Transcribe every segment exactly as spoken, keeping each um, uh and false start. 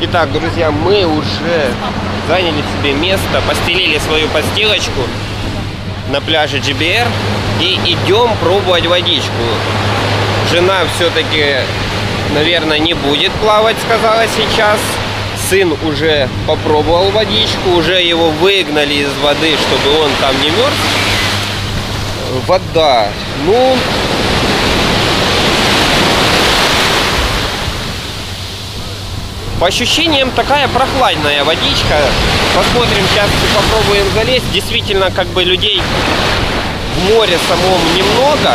Итак, друзья, мы уже заняли себе место, постелили свою постелочку на пляже джи би ар и идем пробовать водичку. Жена все-таки, наверное, не будет плавать, сказала сейчас. Сын уже попробовал водичку, уже его выгнали из воды, чтобы он там не мерз. Вода, ну... По ощущениям такая прохладная водичка. Посмотрим, сейчас попробуем залезть. Действительно, как бы людей в море самом немного.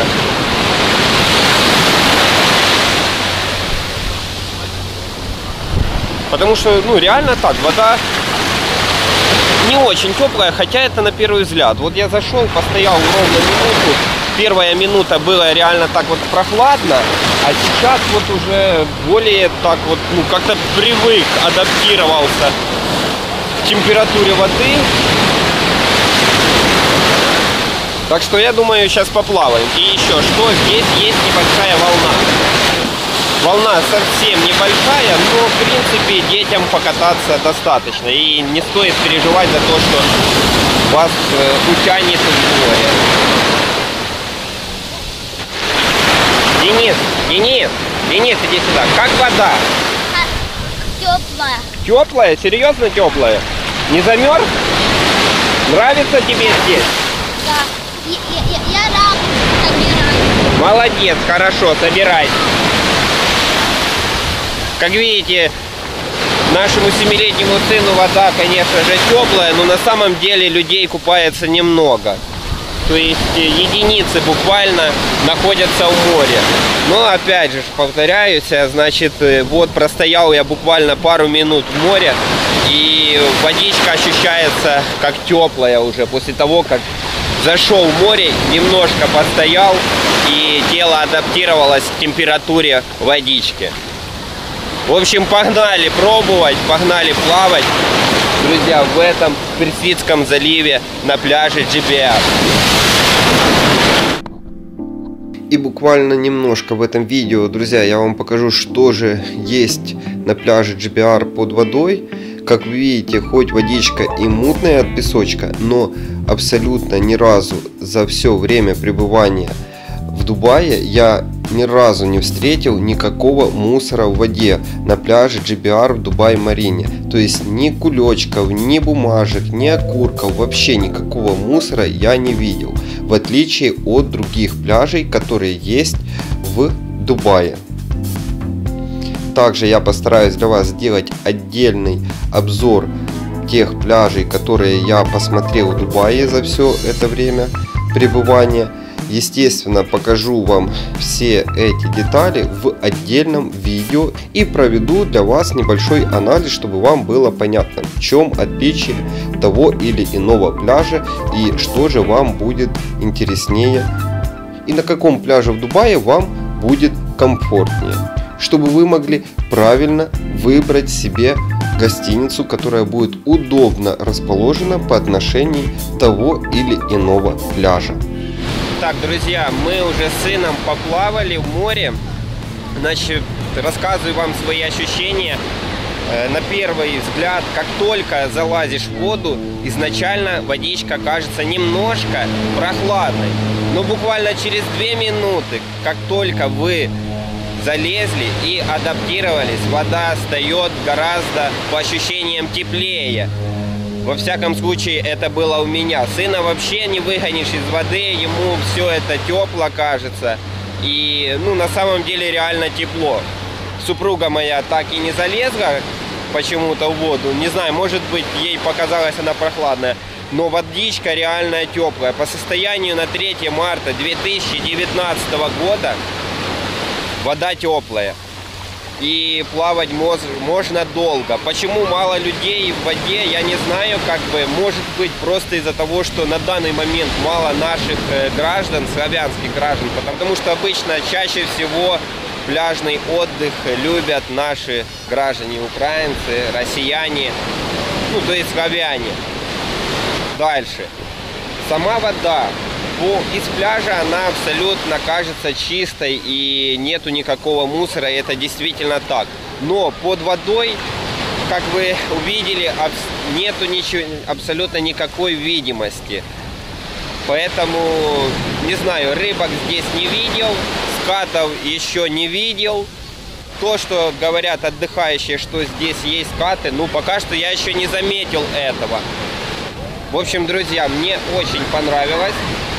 Потому что, ну, реально так, вода не очень теплая, хотя это на первый взгляд. Вот я зашел, постоял ровно минуту. Первая минута было реально так вот прохладно, а сейчас вот уже более так вот, ну, как-то привык, адаптировался к температуре воды. Так что я думаю, сейчас поплаваем. И еще что, здесь есть небольшая волна. Волна совсем небольшая, но в принципе детям покататься достаточно. И не стоит переживать за то, что вас э, утянет в море. Денис, Денис, Денис, иди сюда. Как вода? Теплая. Теплая? Серьезно теплая? Не замерз? Нравится тебе здесь? Да. Я, я, я рад собирать. Молодец, хорошо, собирай. Как видите, нашему семилетнему сыну вода, конечно же, теплая, но на самом деле людей купается немного. То есть единицы буквально находятся в море. Но опять же, повторяюсь, значит, вот простоял я буквально пару минут в море, и водичка ощущается как теплая уже после того, как зашел в море, немножко постоял, и тело адаптировалось к температуре водички. В общем, погнали пробовать, погнали плавать, друзья, в этом Персидском заливе на пляже джи би ар. И буквально немножко в этом видео, друзья, я вам покажу, что же есть на пляже джи би ар под водой. Как вы видите, хоть водичка и мутная от песочка, но абсолютно ни разу за все время пребывания в Дубае я ни разу не встретил никакого мусора в воде на пляже джи би ар в Дубай-Марине. То есть ни кулечков, ни бумажек, ни окурков, вообще никакого мусора я не видел. В отличие от других пляжей, которые есть в Дубае. Также я постараюсь для вас сделать отдельный обзор тех пляжей, которые я посмотрел в Дубае за все это время пребывания. Естественно, покажу вам все эти детали в отдельном видео и проведу для вас небольшой анализ, чтобы вам было понятно, в чем отличие того или иного пляжа и что же вам будет интереснее и на каком пляже в Дубае вам будет комфортнее, чтобы вы могли правильно выбрать себе гостиницу, которая будет удобно расположена по отношению того или иного пляжа. Так, друзья, мы уже с сыном поплавали в море. Значит, рассказываю вам свои ощущения. На первый взгляд, как только залазишь в воду, изначально водичка кажется немножко прохладной. Но буквально через две минуты, как только вы залезли и адаптировались, вода встает гораздо по ощущениям теплее. Во всяком случае, это было у меня. Сына вообще не выгонишь из воды, ему все это тепло кажется. И, ну, на самом деле реально тепло. Супруга моя так и не залезла почему-то в воду. Не знаю, может быть, ей показалась она прохладная. Но водичка реально теплая. По состоянию на третье марта две тысячи девятнадцатого года вода теплая. И плавать можно долго. Почему мало людей в воде, я не знаю, как бы, может быть, просто из-за того, что на данный момент мало наших граждан, славянских граждан, потому что обычно чаще всего пляжный отдых любят наши граждане, украинцы, россияне, ну, то есть славяне. Дальше. Сама вода. Из пляжа она абсолютно кажется чистой и нету никакого мусора, это действительно так. Но под водой как вы увидели, нету ничего, абсолютно никакой видимости. Поэтому, не знаю, рыбок здесь не видел, скатов еще не видел. То, что говорят отдыхающие, что здесь есть скаты, ну, пока что я еще не заметил этого. В общем, друзья, мне очень понравилось.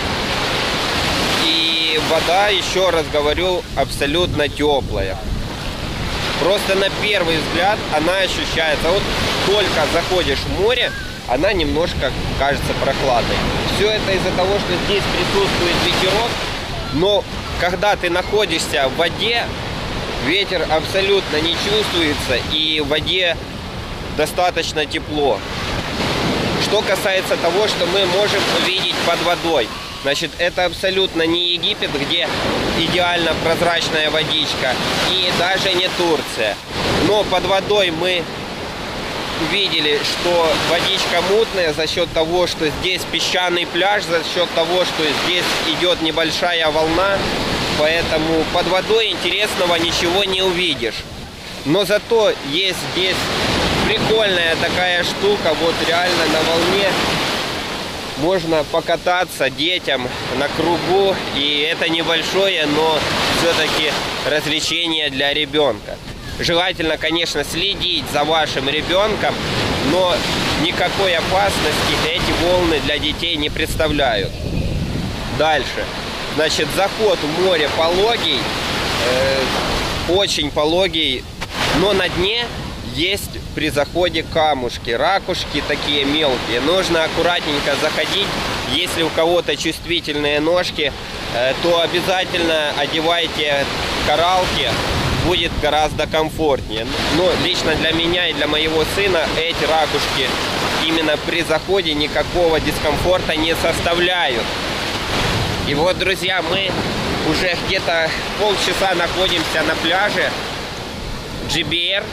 И вода, еще раз говорю, абсолютно теплая. Просто на первый взгляд она ощущается. Вот только заходишь в море, она немножко кажется прохладной. Все это из-за того, что здесь присутствует ветерок. Но когда ты находишься в воде, ветер абсолютно не чувствуется, и в воде достаточно тепло. Что касается того, что мы можем увидеть под водой. Значит, это абсолютно не Египет, где идеально прозрачная водичка, и даже не Турция. Но под водой мы увидели, что водичка мутная за счет того, что здесь песчаный пляж, за счет того, что здесь идет небольшая волна. Поэтому под водой интересного ничего не увидишь. Но зато есть здесь прикольная такая штука, вот реально на волне. Можно покататься детям на кругу, и это небольшое, но все-таки развлечение для ребенка. Желательно, конечно, следить за вашим ребенком, но никакой опасности эти волны для детей не представляют. Дальше. Значит, заход в море пологий, э, очень пологий, но на дне есть при заходе камушки, ракушки такие мелкие. Нужно аккуратненько заходить. Если у кого-то чувствительные ножки, э, то обязательно одевайте кораллки, будет гораздо комфортнее. Но лично для меня и для моего сына эти ракушки именно при заходе никакого дискомфорта не составляют. И вот, друзья, мы уже где-то полчаса находимся на пляже джи би эр.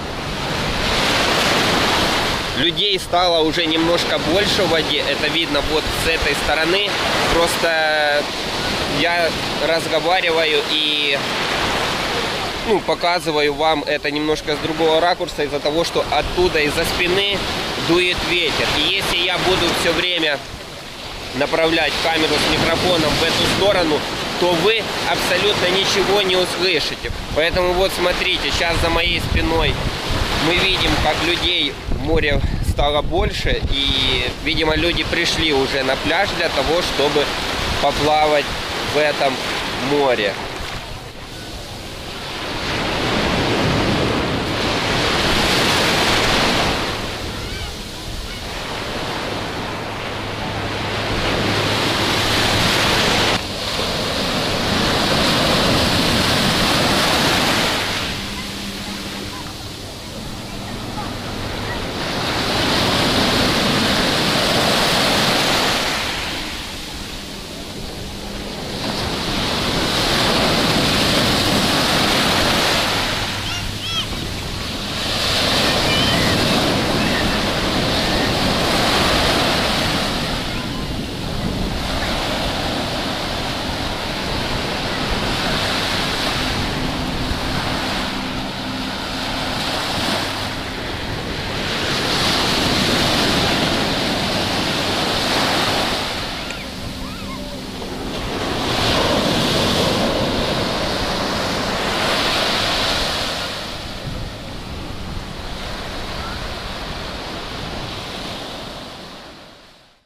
Людей стало уже немножко больше в воде. Это видно вот с этой стороны. Просто я разговариваю и ну, показываю вам это немножко с другого ракурса, из-за того, что оттуда, из-за спины дует ветер. И если я буду все время направлять камеру с микрофоном в эту сторону, то вы абсолютно ничего не услышите. Поэтому вот смотрите, сейчас за моей спиной мы видим, как людей в море стало больше, и, видимо, люди пришли уже на пляж для того, чтобы поплавать в этом море.